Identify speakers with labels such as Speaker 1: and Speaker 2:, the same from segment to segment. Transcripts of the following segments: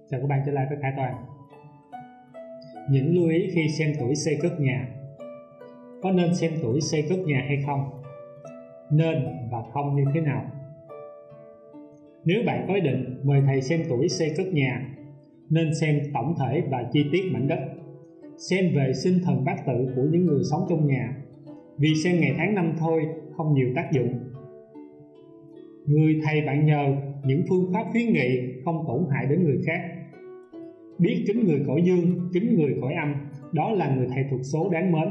Speaker 1: Chào các bạn trở lại với Khải Toàn. Những lưu ý khi xem tuổi xây cất nhà. Có nên xem tuổi xây cất nhà hay không? Nên và không như thế nào? Nếu bạn có ý định mời thầy xem tuổi xây cất nhà, nên xem tổng thể và chi tiết mảnh đất, xem về sinh thần bát tự của những người sống trong nhà, vì xem ngày tháng năm thôi không nhiều tác dụng. Người thầy bạn nhờ những phương pháp khuyến nghị không tổn hại đến người khác. Biết kính người cõi dương, kính người cõi âm, đó là người thầy thuộc số đáng mến.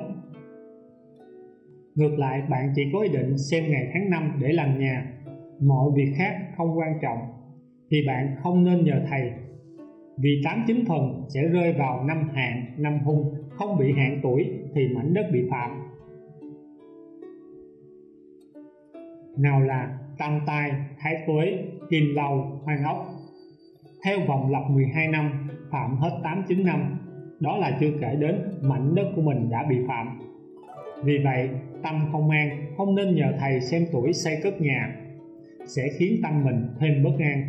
Speaker 1: Ngược lại, bạn chỉ có ý định xem ngày tháng năm để làm nhà, mọi việc khác không quan trọng, thì bạn không nên nhờ thầy, vì 89 phần sẽ rơi vào năm hạn, năm hung. Không bị hạn tuổi thì mảnh đất bị phạm. Nào là Tam Tai, Thái Tuế, Kim Lâu, Hoang Ốc. Theo vòng lặp 12 năm, phạm hết 89 năm, đó là chưa kể đến mảnh đất của mình đã bị phạm. Vì vậy, tâm không an, không nên nhờ thầy xem tuổi xây cất nhà, sẽ khiến tâm mình thêm bất an.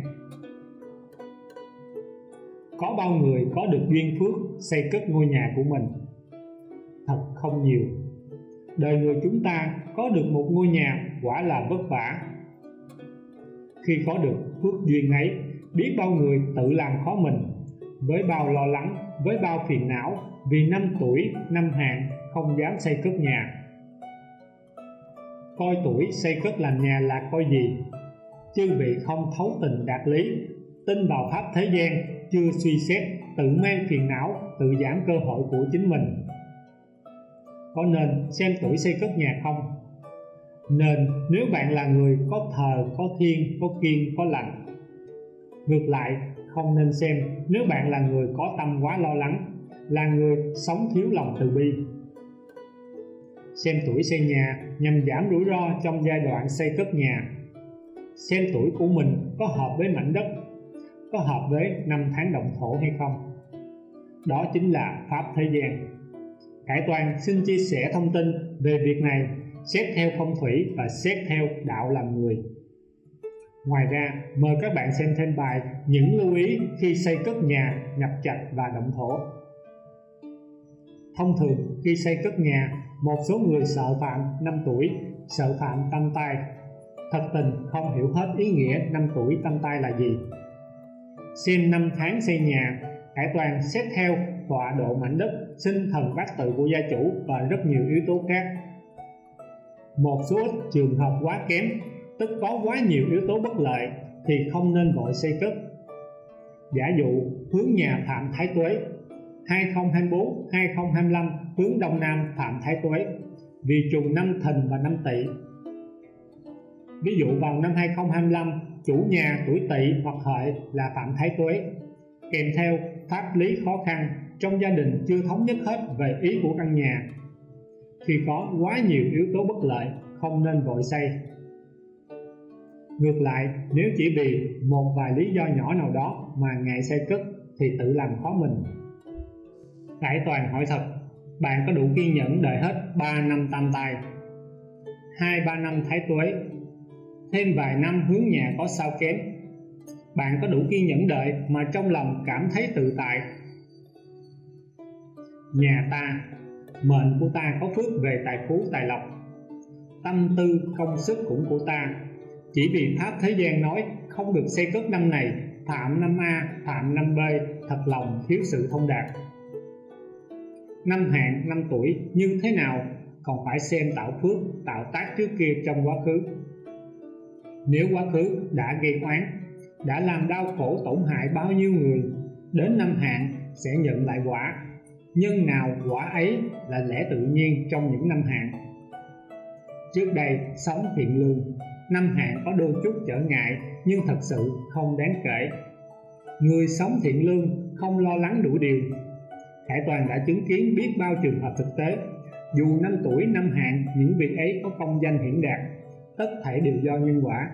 Speaker 1: Có bao người có được duyên phước xây cất ngôi nhà của mình? Thật không nhiều. Đời người chúng ta có được một ngôi nhà quả là vất vả. Khi có được phước duyên ấy, biết bao người tự làm khó mình, với bao lo lắng, với bao phiền não, vì năm tuổi, năm hạn không dám xây cất nhà. Coi tuổi xây cất làm nhà là coi gì? Chư vị không thấu tình đạt lý, tin vào pháp thế gian, chưa suy xét, tự mang phiền não, tự giảm cơ hội của chính mình. Có nên xem tuổi xây cất nhà không? Nên, nếu bạn là người có thờ, có thiên, có kiêng, có lành. Ngược lại, không nên xem nếu bạn là người có tâm quá lo lắng, là người sống thiếu lòng từ bi. Xem tuổi xây nhà nhằm giảm rủi ro trong giai đoạn xây cất nhà. Xem tuổi của mình có hợp với mảnh đất, có hợp với năm tháng động thổ hay không. Đó chính là pháp thế gian. Khải Toàn xin chia sẻ thông tin về việc này, xét theo phong thủy và xét theo đạo làm người. Ngoài ra, mời các bạn xem thêm bài những lưu ý khi xây cất nhà, nhập trạch và động thổ. Thông thường, khi xây cất nhà, một số người sợ phạm năm tuổi, sợ phạm tam tai. Thật tình không hiểu hết ý nghĩa năm tuổi tam tai là gì. Xem năm tháng xây nhà, Khải Toàn xét theo tọa độ mảnh đất, sinh thần bát tự của gia chủ và rất nhiều yếu tố khác. Một số ít trường hợp quá kém, tức có quá nhiều yếu tố bất lợi, thì không nên vội xây cất. Giả dụ hướng nhà phạm Thái Tuế, 2024-2025 hướng Đông Nam phạm Thái Tuế, vì trùng năm Thìn và năm Tỵ. Ví dụ vào năm 2025, chủ nhà tuổi Tỵ hoặc Hợi là phạm Thái Tuế, kèm theo pháp lý khó khăn, trong gia đình chưa thống nhất hết về ý của căn nhà. Khi có quá nhiều yếu tố bất lợi, không nên vội xây. Ngược lại, nếu chỉ vì một vài lý do nhỏ nào đó mà ngại xây cất thì tự làm khó mình. Khải Toàn hỏi thật, bạn có đủ kiên nhẫn đợi hết 3 năm tam tai, 2-3 năm Thái Tuế, thêm vài năm hướng nhà có sao kém? Bạn có đủ kiên nhẫn đợi mà trong lòng cảm thấy tự tại? Nhà ta, mệnh của ta có phước về tài phú tài lộc, tâm tư công sức cũng của ta, chỉ vì pháp thế gian nói không được xây cất năm này, phạm năm A, phạm năm B, thật lòng thiếu sự thông đạt. Năm hạn, năm tuổi như thế nào còn phải xem tạo phước, tạo tác trước kia trong quá khứ. Nếu quá khứ đã gây oán, đã làm đau khổ tổn hại bao nhiêu người, đến năm hạn sẽ nhận lại quả. Nhân nào quả ấy là lẽ tự nhiên trong những năm hạn. Trước đây sống thiện lương, năm hạn có đôi chút trở ngại nhưng thật sự không đáng kể. Người sống thiện lương không lo lắng đủ điều. Khải Toàn đã chứng kiến biết bao trường hợp thực tế. Dù năm tuổi năm hạn, những việc ấy có công danh hiển đạt, tất thảy đều do nhân quả.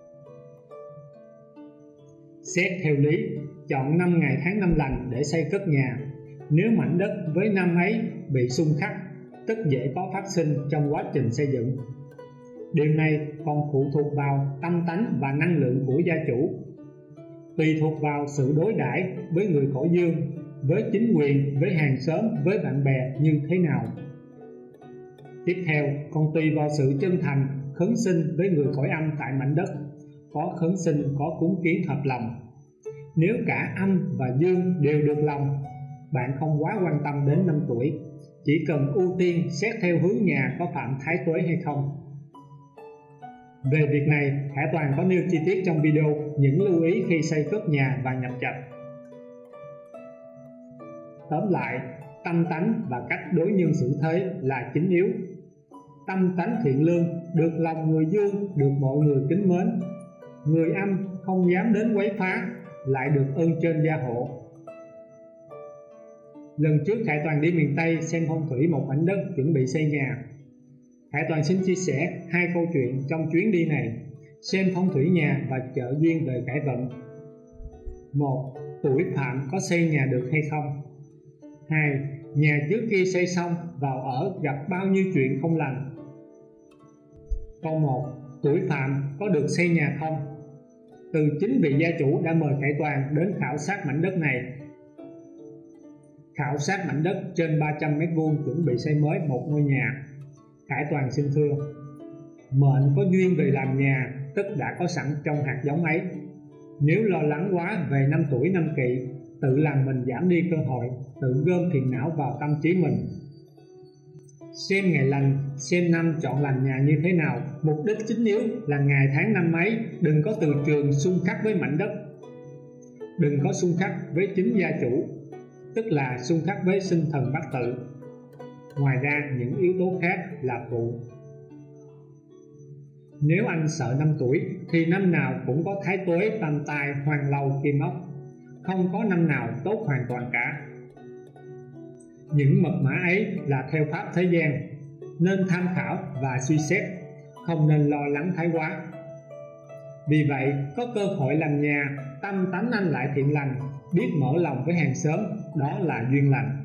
Speaker 1: Xét theo lý, chọn 5 ngày tháng năm lành để xây cất nhà. Nếu mảnh đất với năm ấy bị xung khắc, tức dễ có phát sinh trong quá trình xây dựng. Điều này còn phụ thuộc vào tâm tánh và năng lượng của gia chủ. tùy thuộc vào sự đối đãi với người cõi dương, với chính quyền, với hàng xóm, với bạn bè như thế nào. Tiếp theo, còn tùy vào sự chân thành khấn xin với người cõi âm tại mảnh đất, có khấn xin, có cúng kiến hợp lòng. Nếu cả âm và dương đều được lòng, bạn không quá quan tâm đến năm tuổi, chỉ cần ưu tiên xét theo hướng nhà có phạm thái tuế hay không. Về việc này, Khải Toàn có nêu chi tiết trong video những lưu ý khi xây cất nhà và nhập trạch. Tóm lại, tâm tánh và cách đối nhân xử thế là chính yếu. Tâm tánh thiện lương, được lòng người dương, được mọi người kính mến. Người âm không dám đến quấy phá, lại được ơn trên gia hộ. Lần trước Khải Toàn đi miền Tây xem phong thủy một mảnh đất chuẩn bị xây nhà. Khải Toàn xin chia sẻ hai câu chuyện trong chuyến đi này, xem phong thủy nhà và trợ duyên về cải vận. 1. Tuổi phạm có xây nhà được hay không? 2. Nhà trước khi xây xong vào ở gặp bao nhiêu chuyện không lành? Câu 1. Tuổi phạm có được xây nhà không? Từ chính vị gia chủ đã mời Khải Toàn đến khảo sát mảnh đất này. Khảo sát mảnh đất trên 300 m² chuẩn bị xây mới một ngôi nhà. Khải Toàn xin thưa, mệnh có duyên về làm nhà tức đã có sẵn trong hạt giống ấy. Nếu lo lắng quá về năm tuổi năm kỵ, tự làm mình giảm đi cơ hội, tự gom phiền não vào tâm trí mình. Xem ngày lành, xem năm chọn làm nhà như thế nào, mục đích chính yếu là ngày tháng năm ấy, đừng có từ trường xung khắc với mảnh đất, đừng có xung khắc với chính gia chủ, tức là xung khắc với sinh thần bát tự. Ngoài ra những yếu tố khác là phụ. Nếu anh sợ năm tuổi thì năm nào cũng có thái tuế, tam tai, hoàng lâu, kim ốc, không có năm nào tốt hoàn toàn cả. Những mật mã ấy là theo pháp thế gian, nên tham khảo và suy xét, không nên lo lắng thái quá. Vì vậy, có cơ hội làm nhà, tâm tánh anh lại thiện lành, biết mở lòng với hàng xóm, đó là duyên lành.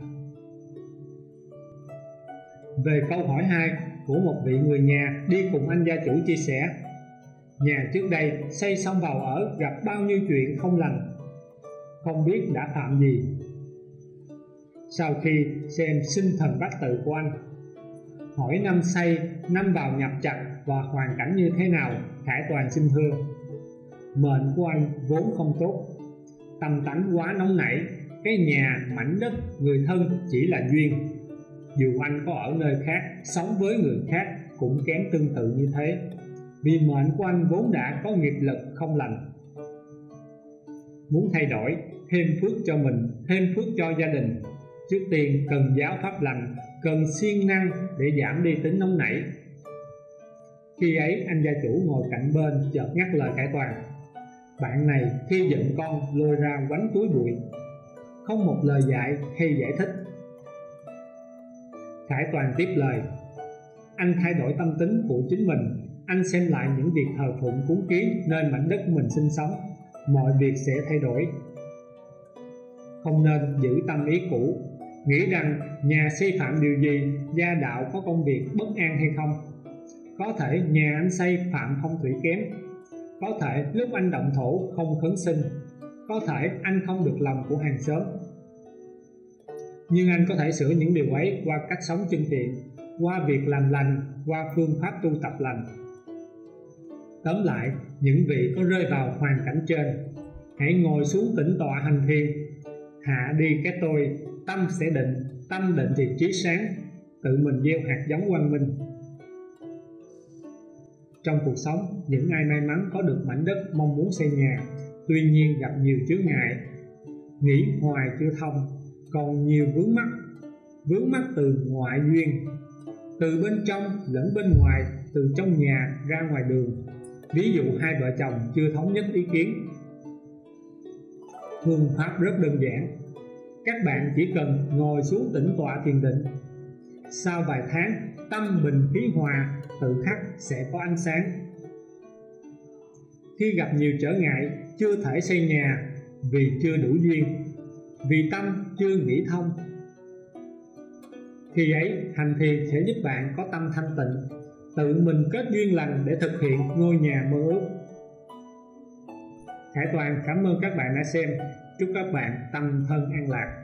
Speaker 1: Về câu hỏi 2 của một vị người nhà đi cùng anh gia chủ chia sẻ, nhà trước đây xây xong vào ở gặp bao nhiêu chuyện không lành, không biết đã phạm gì. Sau khi xem sinh thần bát tự của anh, hỏi năm xây, năm vào nhập trạch và hoàn cảnh như thế nào, Khải Toàn xin thưa, mệnh của anh vốn không tốt, tâm tánh quá nóng nảy, cái nhà, mảnh đất, người thân chỉ là duyên. Dù anh có ở nơi khác, sống với người khác cũng kém tương tự như thế, vì mệnh của anh vốn đã có nghiệp lực không lành. Muốn thay đổi, thêm phước cho mình, thêm phước cho gia đình, trước tiên cần giáo pháp lành, cần siêng năng để giảm đi tính nóng nảy. Khi ấy anh gia chủ ngồi cạnh bên chợt ngắt lời Khải Toàn, bạn này khi giận con lôi ra quánh túi bụi, không một lời dạy hay giải thích. Khải Toàn tiếp lời, anh thay đổi tâm tính của chính mình, anh xem lại những việc thờ phụng cúng kiến nơi mảnh đất mình sinh sống, mọi việc sẽ thay đổi. Không nên giữ tâm ý cũ, nghĩ rằng nhà xây phạm điều gì, gia đạo có công việc bất an hay không. Có thể nhà anh xây phạm phong thủy kém, có thể lúc anh động thổ không khấn sinh, có thể anh không được lòng của hàng xóm. Nhưng anh có thể sửa những điều ấy qua cách sống chân thiện, qua việc làm lành, qua phương pháp tu tập lành. Tóm lại, những vị có rơi vào hoàn cảnh trên, hãy ngồi xuống tĩnh tọa hành thiền, hạ đi cái tôi, tâm sẽ định, tâm định thì trí sáng, tự mình gieo hạt giống quang minh. Trong cuộc sống, những ai may mắn có được mảnh đất mong muốn xây nhà, tuy nhiên gặp nhiều chướng ngại, nghĩ hoài chưa thông, còn nhiều vướng mắc từ ngoại duyên, từ bên trong lẫn bên ngoài, từ trong nhà ra ngoài đường. Ví dụ hai vợ chồng chưa thống nhất ý kiến. Phương pháp rất đơn giản, các bạn chỉ cần ngồi xuống tĩnh tọa thiền định. Sau vài tháng, tâm bình khí hòa, tự khắc sẽ có ánh sáng. Khi gặp nhiều trở ngại, chưa thể xây nhà vì chưa đủ duyên, vì tâm chưa nghĩ thông, khi ấy hành thiền sẽ giúp bạn có tâm thanh tịnh, tự mình kết duyên lành để thực hiện ngôi nhà mơ ước. Khải Toàn cảm ơn các bạn đã xem. Chúc các bạn tâm thân an lạc.